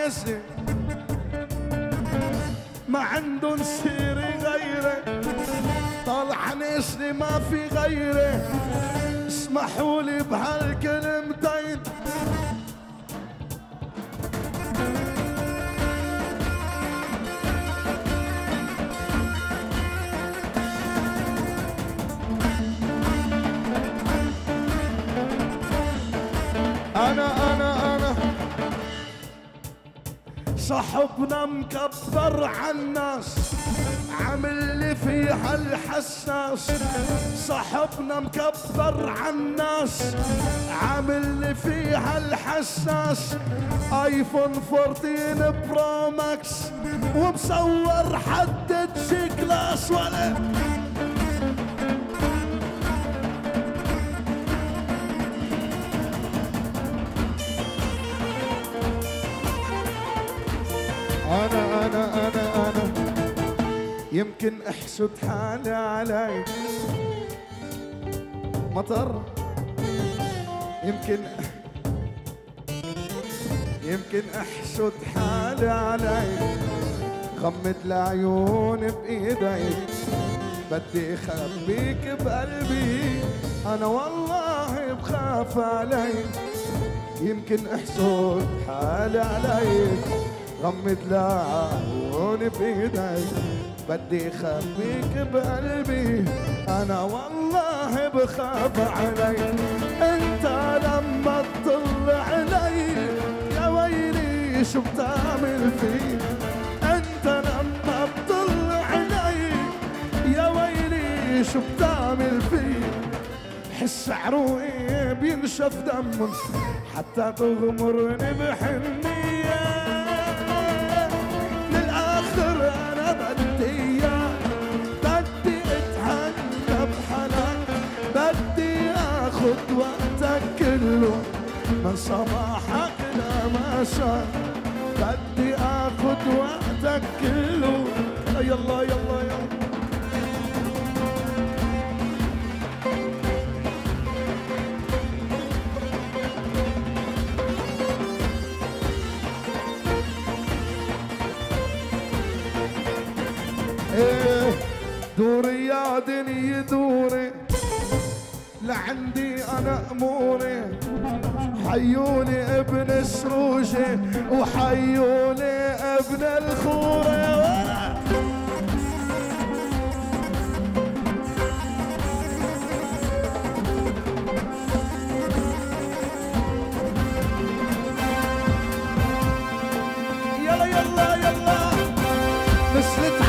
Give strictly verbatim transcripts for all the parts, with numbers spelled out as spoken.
حنسني ما عندن سيري غيره، طال حنسني ما في غيره. اسمحوا لي بهالكلمتين انا انا انا صاحبنا مكبر عالناس عامل لي فيها الحساس. صاحبنا مكبر عالناس عامل لي فيها الحساس. ايفون أربعتاشر برو ماكس ومصور حدد شي كلاس ولا أنا أنا أنا أنا يمكن أحسد حالي علي مطر. يمكن يمكن أحسد حالي علي. غمض العيون بإيدي بدي أخبيك بقلبي أنا والله بخاف علي. يمكن أحسد حالي علي. غمض العيون بإيدي بدي أخبيك بقلبي أنا والله بخاف علي. أنت لما تطل علي يا ويلي شو بتعمل فيه. أنت لما بتطل علي يا ويلي شو بتعمل فيه. حس عروقي بينشف دم حتى تغمرني بحنية. أنا بدي إياك بدي أتهنى بحنان. بدي آخد وقتك كله من صباحك لمساء. بدي آخد وقتك كله يلا يلا يلا. دوري يا دنيا دوري لعندي انا اموري. حيوني ابن السروجه وحيوني ابن الخوره. يلا يلا يلا نسلت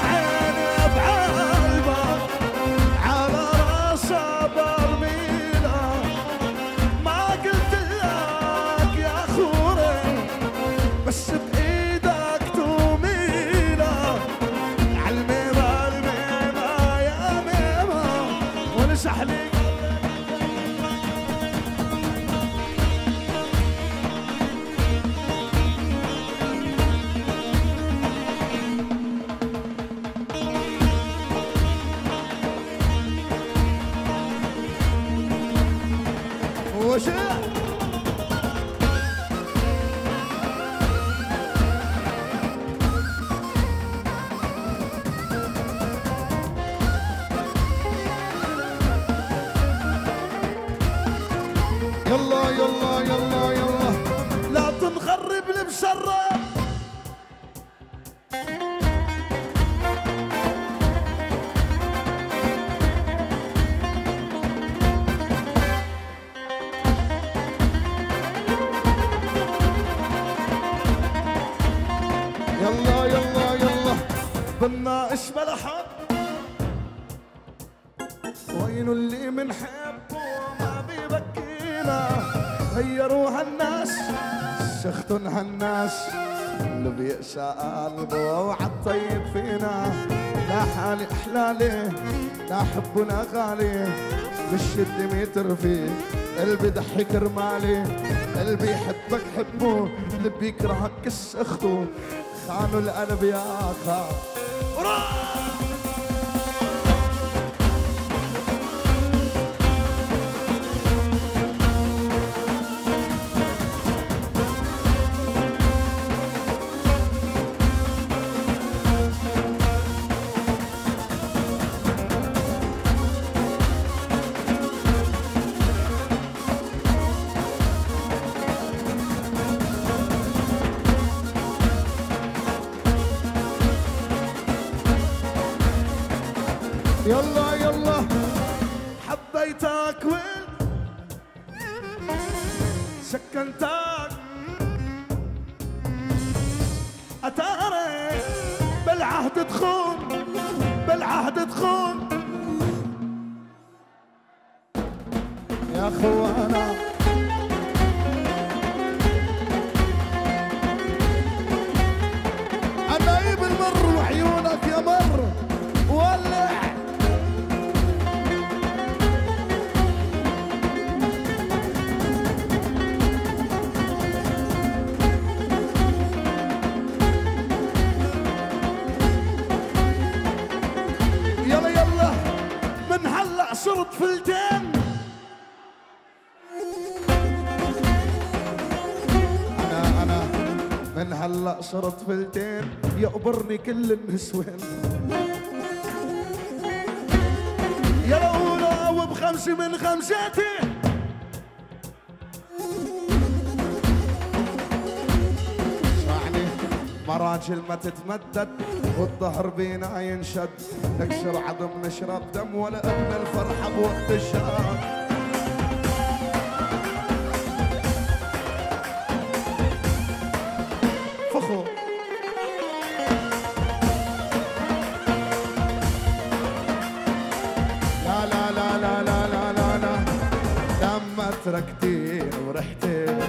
بس بإيدك تومينا عالميمة الميمة يا ميمة ونسحلي. وشا يلا يلا يلا يلا لا تنخرب المشرب. يلا يلا يلا بالناقش ملحق. وين اللي منحبه ما بيبكينا. غيروا هالناس سختن هالناس اللي بيقسى قلبه وعالطيب فينا. لا حالي احلالي لا حبنا غالي مش شد متر فيه. قلبي ضحك رمالي قلبي يحبك حبه اللي بيكرهك كس اخته. خانوا القلب يا خان. بيتك وين سكنتك أتاري بالعهد تخون بالعهد تخون يا اخوانا انا اجيب المر وعيونك يا مر ولع يلا يلا من هلا صرت فلتين من هلا صرت فلتين يقبرني كل النسوان يا الاولى وبخمسه من خمساتي اسمعني مراجل ما تتمدد والظهر بينا ينشد نكسر عظم نشرب دم ولا ابن الفرحه بوقت الشهر لا لا لا لا لا لا لا لا لما تركتين ورحتين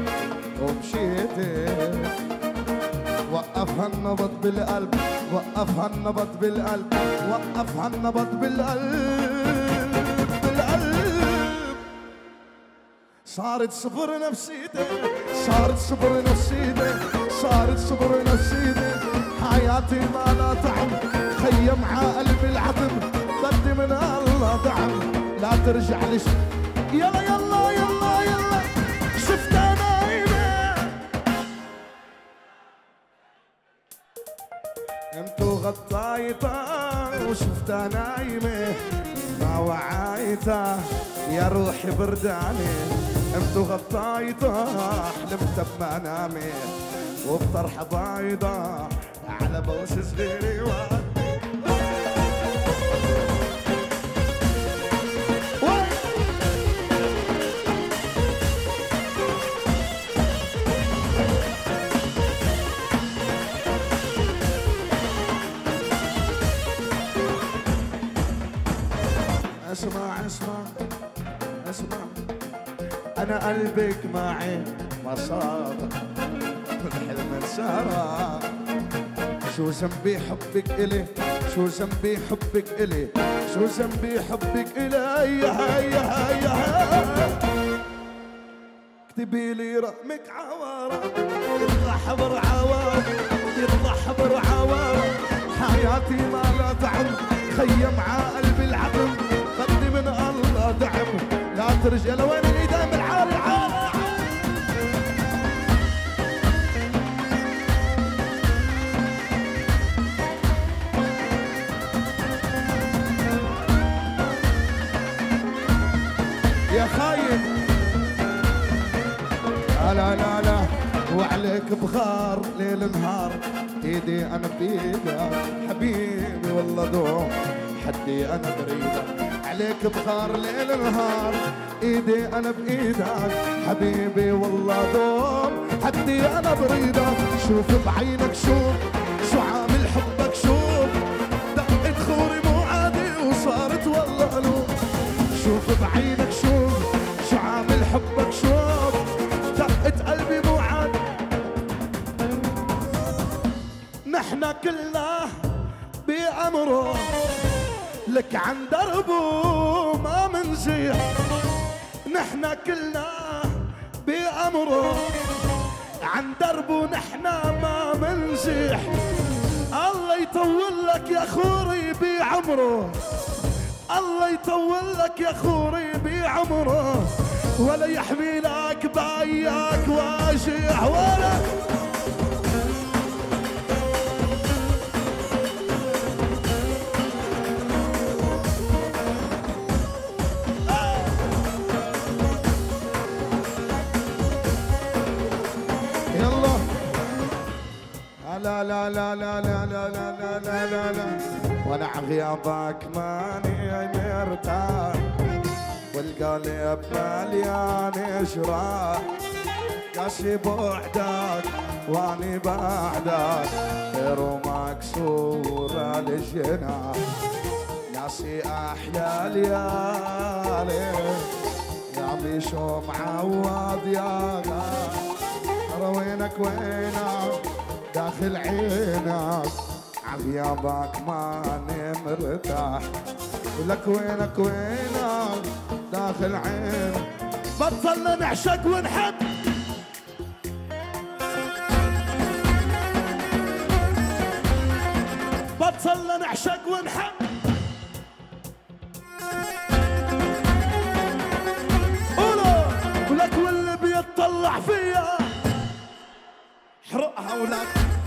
ومشيتين وقف هالنبض بالقلب وقف هالنبض بالقلب وقف هالنبض بالقلب بالقلب صارت صفر نفسيتي صارت صفر نفسيتي صارت صفر نفسيتي حياتي ما لا طعم خيم ع قلبي العظم بدي من الله دعم لا ترجع لش يلا يلا يلا يلا شفتها نايمة انتو غطايتها وشفتها نايمة ما وعايتها يا روحي برداني انتو غطايتها حلمت بمنامي وبطرحة بايضة على بوس صغيري واحد اسمع اسمع اسمع انا قلبك معي ما صار الحلم انسرى شو ذنبي حبك الي شو ذنبي حبك الي شو ذنبي حبك الي يا يا يا اكتبي لي رقمك عوارة يطلع حبر عوارة يطلع حبر عوارة حياتي ما لا تعب خيم ع قلبي العظم بدي من الله دعم لا ترجع لوين الايدين بالعار العار يا خاين لا لا لا وعليك بخار ليل نهار ايدي انا بايدك حبيبي والله دوم حدي انا بريدك عليك بخار ليل نهار ايدي انا بايدك حبيبي والله دوم حدي انا بريدك شوف بعينك شوف شو عامل حبك شوف دقت خوري مو عادي وصارت والله قلوب شوف بعينك شوف شو عامل حبك شوف دقت قلبي مو عادي نحنا كلنا بأمره لك عن دربه ما منزيح نحنا كلنا بأمره عن دربه نحنا ما منزيح الله يطول لك يا خوري بعمره الله يطول لك يا خوري بعمره ولا يحمي لك باياك واجع ولا لا لا لا لا لا لا لا لا لا لا لا وانا عغيابك ماني مرتاح القلب مليان جراح قاسي بعدك واني بعدك خير ومكسورة الجناح ناسي احلى ليالي يا بيشو معوض يا غالي وينك وينك داخل عينك عغيابك ماني مرتاح ولك وينك وينك داخل عينك بطلنا نعشق ونحب بطلنا نعشق ونحب قولوا ولك واللي بيطلع فيا حرقها ولك